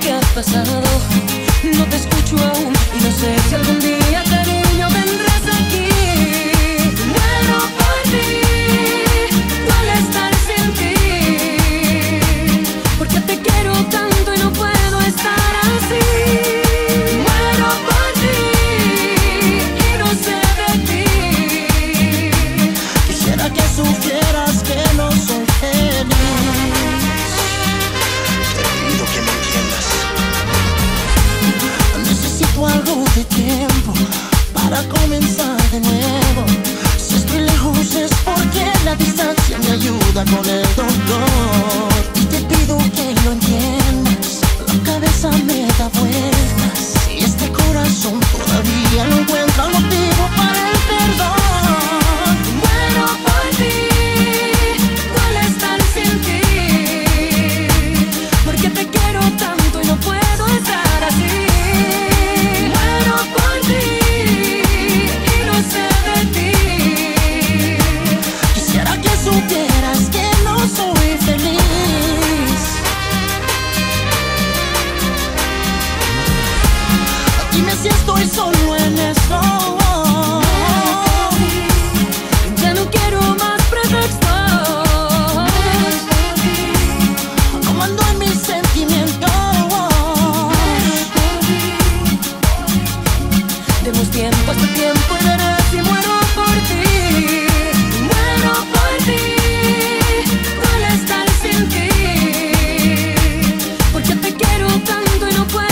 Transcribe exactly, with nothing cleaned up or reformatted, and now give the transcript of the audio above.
que ha pasado. No te escucho aún y no sé si algún día, cariño, vendrás aquí. Muero por ti, duele estar sin ti, porque te quiero tanto y no puedo estar así. Muero por ti y no sé de ti. Quisiera que supieras que no soy feliz. Te pido que me entiendas. Necesito algo de tiempo para comenzar de nuevo. Si estoy lejos es porque la distancia me ayuda con el dolor. Y te pido que lo entiendas, la cabeza me da vueltas y este corazón todavía no encuentra motivo para el perdón. Muero por ti, duele estar sin ti, porque te quiero tanto y no puedo estar así. Muero por ti y no sé de ti. Quisiera que supieras que no soy feliz. Dime si estoy solo en esto. Ya no quiero más pretextos. Como ando en mis sentimientos. Demos tiempo a este tiempo y verás si muero por ti. Muero por ti, duele estar sin ti, porque te quiero tanto y no puedo